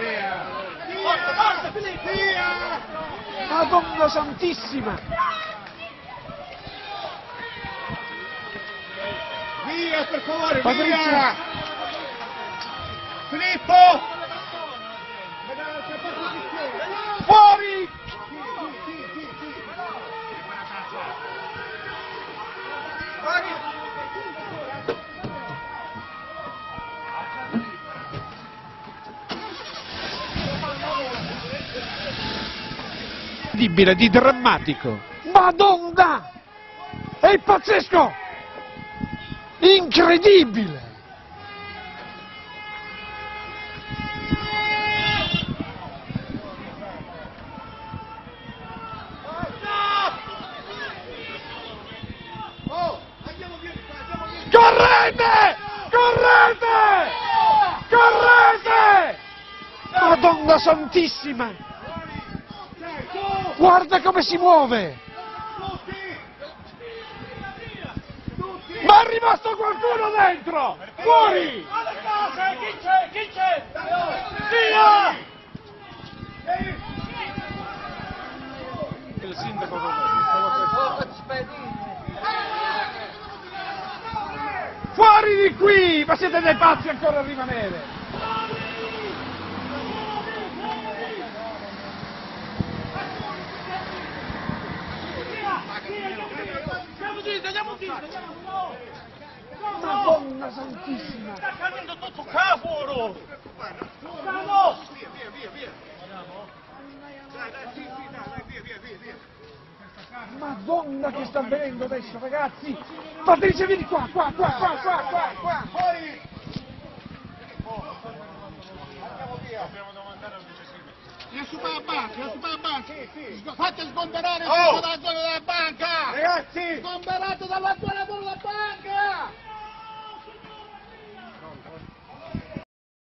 Forza, Filippo! Madonna Santissima! Via, per favore, Patrizia! via! Filippo! Fuori! Di drammatico. Madonna! È pazzesco! Incredibile! Correte! Correte! Correte! Madonna Santissima! Guarda come si muove! Ma è rimasto qualcuno dentro! Fuori! Chi c'è? Chi c'è? Via! Il sindaco fuori di qui! Ma siete dei pazzi ancora a rimanere! Madonna Santissima! Sta cadendo tutto cavolo! Madonna che sta avvenendo adesso, ragazzi! Patrizia, vieni qua! Fuori! Dobbiamo domandare al vice sindaco. Vieni su per la banca! Fate sgomberare tutta la zona della banca! Ragazzi! Sgomberato dalla zona della banca!